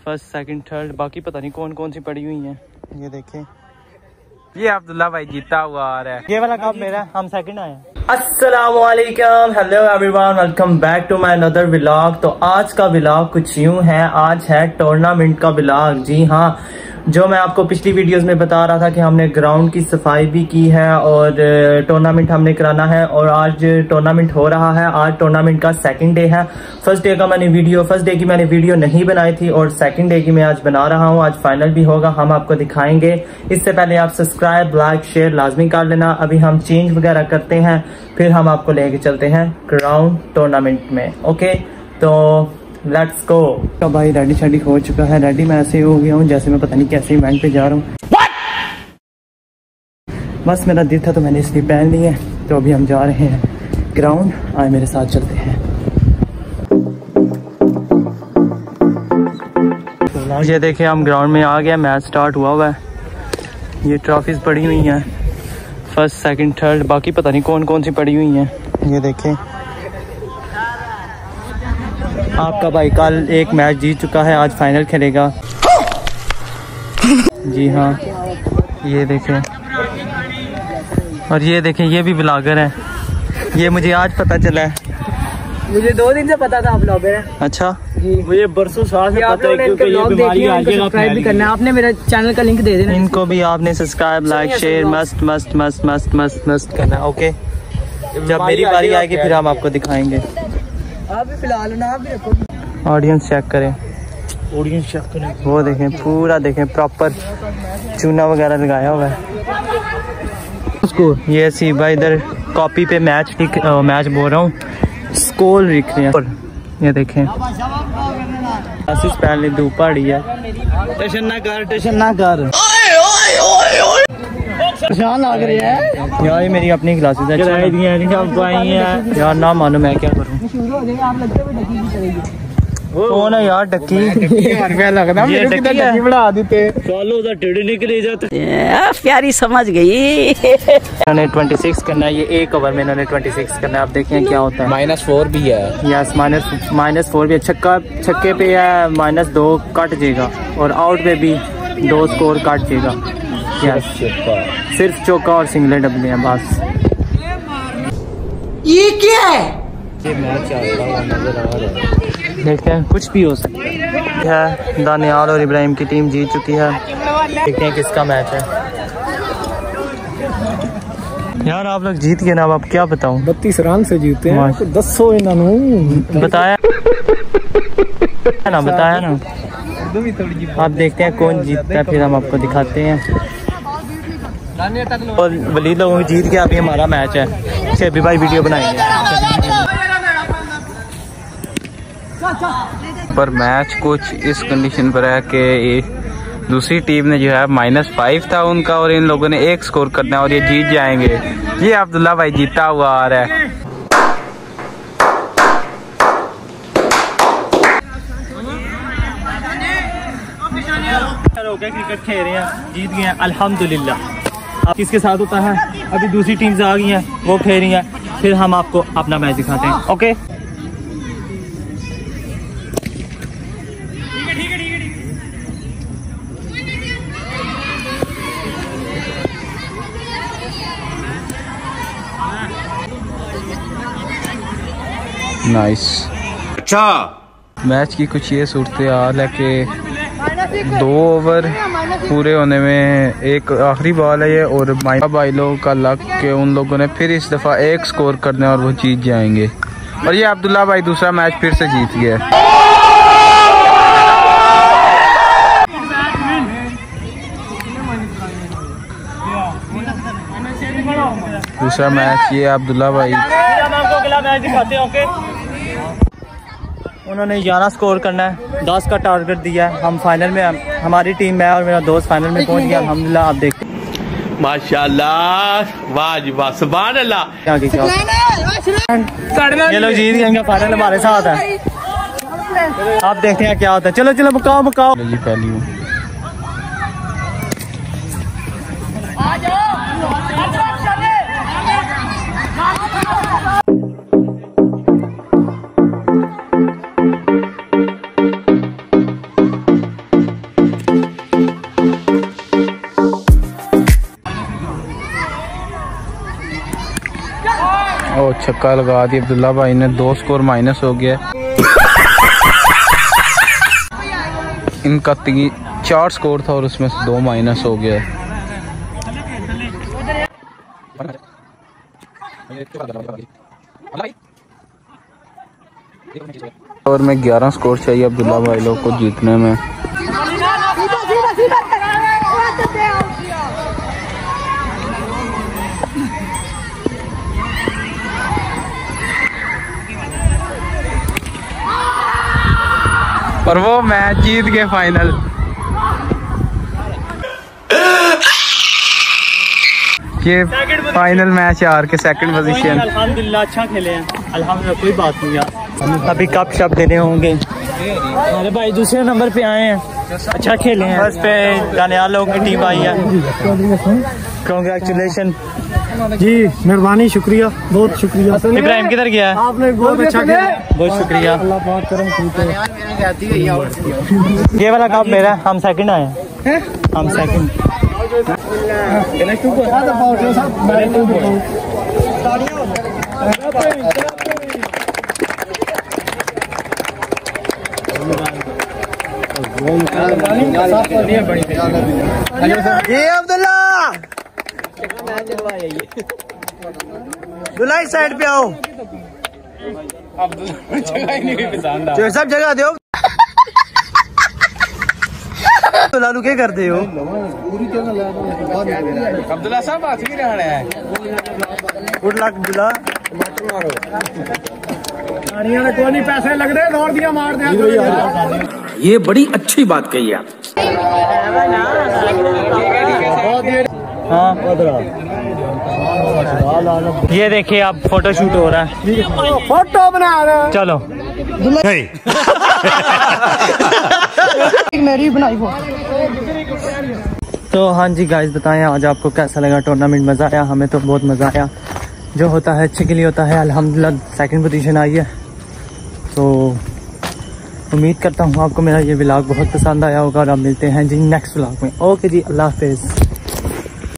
First second third, बाकी पता नहीं कौन कौन सी पड़ी हुई हैं। ये देखें, ये अब्दुल्ला भाई जीता हुआ आ रहा है। ये वाला कप मेरा, हम सेकंड आए। अस्सलामुअलैकुम, hello everyone, welcome back to my another vlog. तो आज का व्लॉग कुछ यूं है, आज है टूर्नामेंट का व्लॉग। जी हाँ, जो मैं आपको पिछली वीडियोस में बता रहा था कि हमने ग्राउंड की सफाई भी की है और टूर्नामेंट हमने कराना है, और आज टूर्नामेंट हो रहा है। आज टूर्नामेंट का सेकंड डे है। फर्स्ट डे की मैंने वीडियो नहीं बनाई थी और सेकंड डे की मैं आज बना रहा हूँ। आज फाइनल भी होगा, हम आपको दिखाएंगे। इससे पहले आप सब्सक्राइब, लाइक, शेयर लाजमी कर लेना। अभी हम चेंज वगैरह करते हैं, फिर हम आपको लेके चलते हैं ग्राउंड टूर्नामेंट में। ओके, तो लेट्स गो। तो भाई रेडी शेडी हो चुका है। रेडी मैं ऐसे हो गया हूँ जैसे मैं पता नहीं कैसे इवेंट पे जा रहा हूँ। बस मेरा दिल था तो मैंने इसलिए पहन ली है। तो अभी हम जा रहे हैं ग्राउंड, आए मेरे साथ चलते हैं। ये देखिए, हम ग्राउंड में आ गए, मैच स्टार्ट हुआ है। ये ट्रॉफीज पड़ी हुई हैं, फर्स्ट सेकंड थर्ड, बाकी पता नहीं कौन कौन सी पड़ी हुई हैं। ये देखें, आपका भाई कल एक मैच जीत चुका है, आज फाइनल खेलेगा। जी हाँ, ये देखें, और ये देखें, ये भी ब्लॉगर है। ये मुझे आज पता चला है, मुझे 2 दिन से पता था आप ब्लॉगर हैं। अच्छा, मुझे बरसों साल से पता है, क्योंकि ये बीमारी सब्सक्राइब भी करना है आपने, मेरे चैनल का लिंक दे देना। इनको भी आपने सब्सक्राइब, लाइक, शेयर मस्त मस्त मस्त मस्त मस्त मस्त करना है। ओके, जब मेरी बारी आएगी फिर हम आपको दिखाएंगे। आप भी फिलहाल ना, आप भी रखो। ऑडियंस चेक करें, ऑडियंस चेक करें, वो देखें, पूरा देखें, प्रॉपर चूना वगैरह लगाया हुआ है। ये सी भाई इधर कॉपी पे मैच बोल रहा हूँ, स्कोर लिख रहे हैं। ये देखें, पहले धूप पड़ी है। टेंशन ना कर, टेंशन ना कर, परेशान लग रही है यार। ये मेरी अपनी क्लासेस है यार, ना मानो मैं क्या करूँ। कौन है यार डक्की? लगता है डक्की बढ़ा देते, प्यारी समझ गई। इन्होंने 26 करना है, ये एक ओवर में इन्होंने 26 करना है। आप देखें क्या होता है। -4 भी है, यस, -4 भी है। छक्के पे है -2 कट जाएगा, और आउट पे भी 2 स्कोर कट जाएगा। सिर्फ चौका और सिंगले डबले हैं बस। ये क्या है? ये मैच चलता हुआ नजर आ रहा है, देखते हैं, कुछ भी हो सकता है। दानियाल और इब्राहिम की टीम जीत चुकी है, देखते हैं किसका मैच है। यार आप लोग जीत गए ना, अब क्या बताऊं। 32 रन से जीते हैं, 10 इन्होंने बताया ना, बताया ना। आप देखते हैं कौन जीतता है, फिर हम आपको दिखाते हैं। और वलीद लोग जीत गया, अभी हमारा मैच है, फिर भी भाई वीडियो बनाएंगे। पर मैच कुछ इस कंडीशन पर है कि दूसरी टीम ने जो है -5 था उनका, और इन लोगों ने 1 स्कोर करना है और ये जीत जाएंगे। ये अब्दुल्ला भाई जीता हुआ आ रहा है। क्रिकेट खेल रहे हैं, जीत गए हैं अल्हम्दुलिल्लाह। अब किसके साथ होता है, अभी दूसरी टीम से आ गई हैं, वो खेल रही हैं, फिर हम आपको अपना मैच दिखाते हैं। Okay, nice. अच्छा, मैच की कुछ ये सूरत हाल है कि 2 ओवर पूरे होने में एक आखिरी बॉल है ये, और भाई लोगों का लक के उन लोगों ने फिर इस दफा 1 स्कोर करने और वो जीत जाएंगे। और ये अब्दुल्ला भाई दूसरा मैच फिर से जीत गया। दूसरा मैच ये अब्दुल्ला भाई, हम आपको अगला मैच दिखाते हैं। ओके, उन्होंने 11 स्कोर करना है, 10 का टारगेट दिया है। हम फाइनल में, हमारी टीम में और मेरा दोस्त फाइनल में पहुंच गया अल्हम्दुलिल्लाह। आप देखते माशाल्लाह, वाह वाह, सुभान अल्लाह। आगे क्या, ये लोग जीत गए, फाइनल हमारे साथ है। आप देखते हैं क्या होता है। चलो चलो, मुकाओ मुकाओ। पहली छक्का लगा दिया अब्दुल्ला भाई ने, 2 स्कोर माइनस हो गया। इनका 4 स्कोर था और उसमें से 2 माइनस हो गया। और में 11 स्कोर चाहिए अब्दुल्ला भाई लोग को जीतने में। और वो मैच जीत गए फाइनल। ये फाइनल मैच यार के सेकंड पोजीशन। अल्हम्दुलिल्लाह अच्छा खेले हैं, अल्हम्दुलिल्लाह कोई बात नहीं यार। अभी कप शप देने होंगे। अरे भाई दूसरे नंबर पे आए हैं, अच्छा खेले हैं। बस पे दानियाल लोगों की टीम आई है। कांग्रेचुलेशन जी, मेहरबानी, शुक्रिया, बहुत शुक्रिया। इब्राहिम किधर गया है? आपने बहुत अच्छा खेला, बहुत शुक्रिया। अल्लाह पाक करम कीजिए। ये वाला कप मेरा, हम सेकंड आए हैं, हम सेकंड। ये अब्दुल्ला दुलाई साइड पे आओ, सब जगह दो। लालू क्या करते हो? अब्दुल्ला साहब बात ही रहने हैं। Good luck Abdullah. कोई नहीं, पैसे लग रहे, दौड़ दिया, मार दिया। ये बड़ी अच्छी बात कही आप। हाँ ये देखिए आप फोटो शूट हो रहा है, फोटो बना रहे हैं। चलो मेरी बनाई फोटो। तो हाँ जी गाइस, बताएं आज आपको कैसा लगा टूर्नामेंट? मज़ा आया? हमें तो बहुत मज़ा आया। जो होता है अच्छे के लिए होता है। अल्हम्दुलिल्लाह सेकंड पोजीशन आई है, तो उम्मीद करता हूँ आपको मेरा ये व्लॉग बहुत पसंद आया होगा। और अब मिलते हैं जी नेक्स्ट व्लॉग में। ओके जी, अल्लाह हाफिज़।